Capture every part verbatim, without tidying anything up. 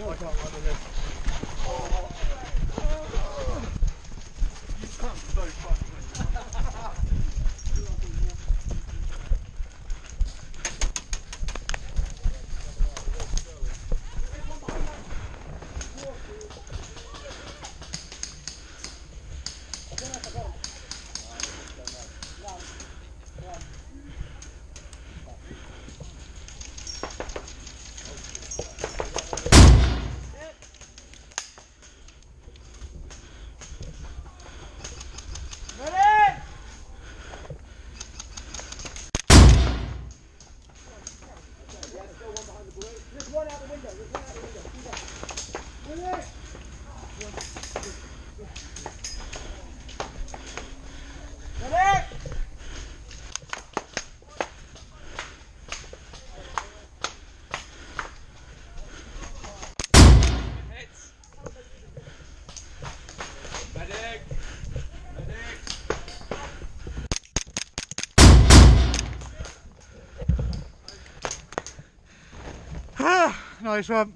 I can't run in this. You sound so funny. Ah, nice one.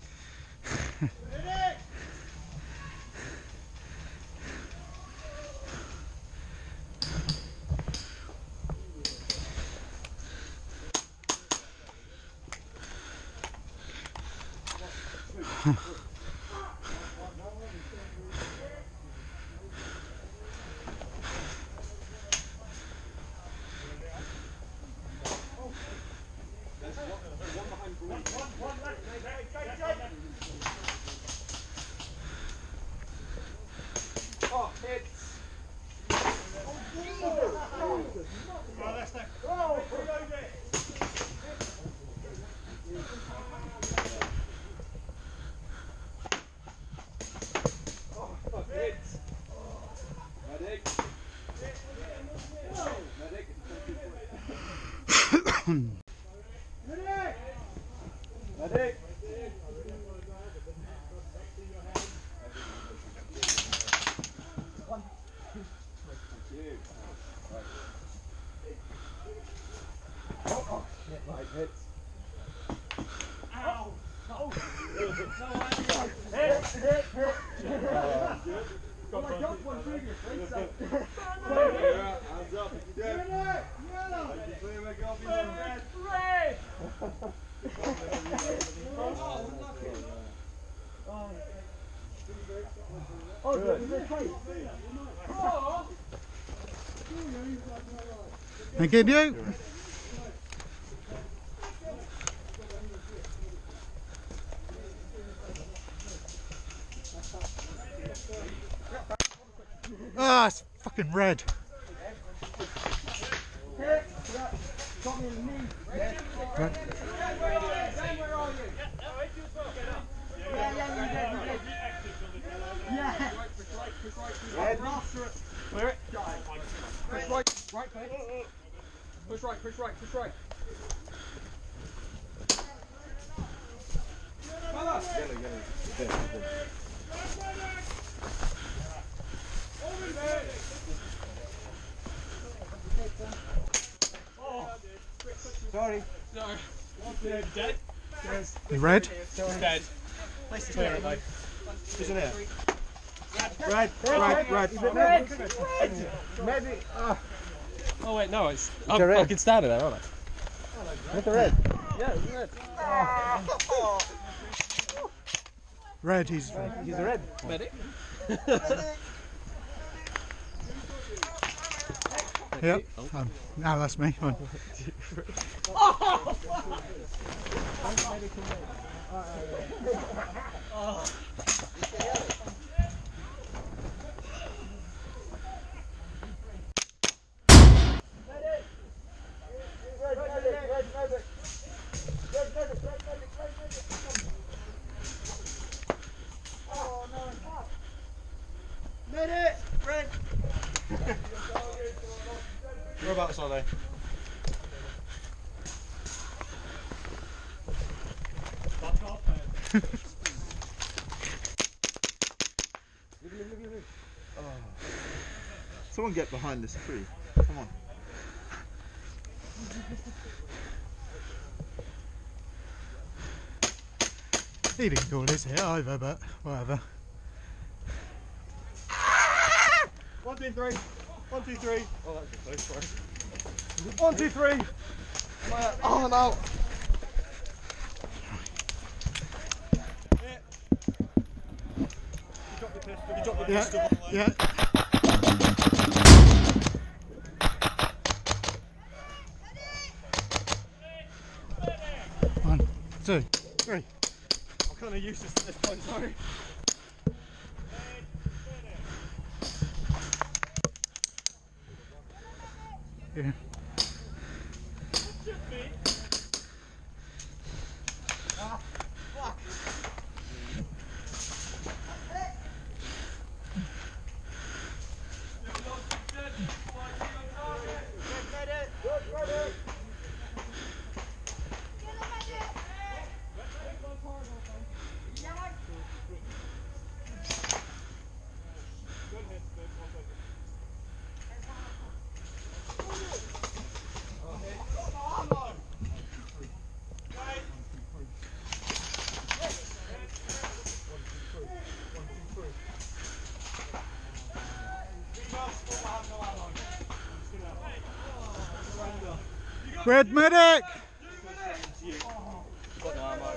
Oh, hits! Oh, that's that. Oh, reload it! Oh, hits! Medic! Medic! Medic! Medic! Right, hits. Ow! Oh! Hit! Hit! Hit! Well, I jumped one previously, so... Hands up if you do. Like you clear, make it off your head. Red! Oh, lucky. Oh, good. Oh! Thank you. Ah, oh, it's fucking red. Got me in the knee. Right. Where are you? Yeah, yeah, you did, you did. Yeah. Push right, push right, push right. Master it. Clear it. Push right, right foot. Push right, push right, push right. Fella. Yellow, yellow. Sorry. Sorry. Dead. Dead. Yes. The red? Dead. Place to clear it though. Isn't it? Red. Red, red. Is it red? Red. Maybe. Oh. Oh wait, no, it's. I'm fucking standing there, aren't I? With the red. Yeah, it's red. Oh. Red, he's He's a red. Medic. Yep. Um, now that's me. One. Medic! Red! Whereabouts are they? Oh. Someone get behind this tree. Come on. He didn't call his hit either, but whatever. One, two, three. One, two, three. Oh, that's a close one. One, two, three. Oh, no. You dropped the pistol. You dropped the Yeah, pistol. yeah. One, two, three. I'm kind of useless at this point, sorry. Yeah. Red medic! Got no ammo.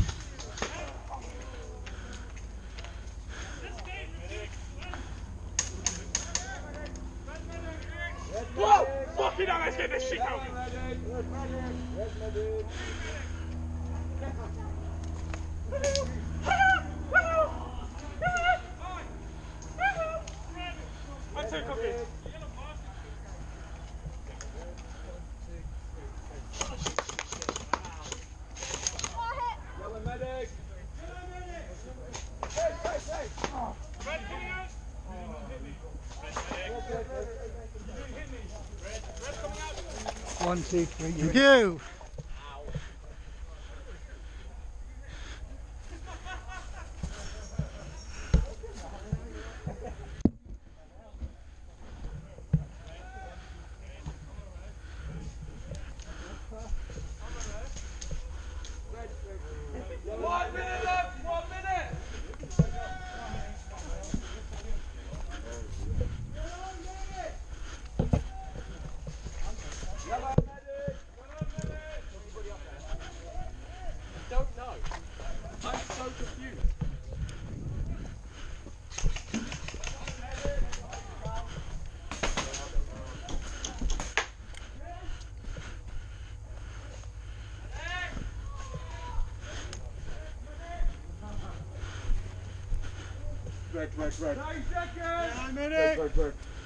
Whoa! Fucking hell, let's get this shit out! I take up this. Yellow medic. Hey, hey, hey. Red coming out. One, two, three. Thank you. One minute left. One minute. Don't know. I'm so confused. Red, red, red. Nine seconds. Red, red, red.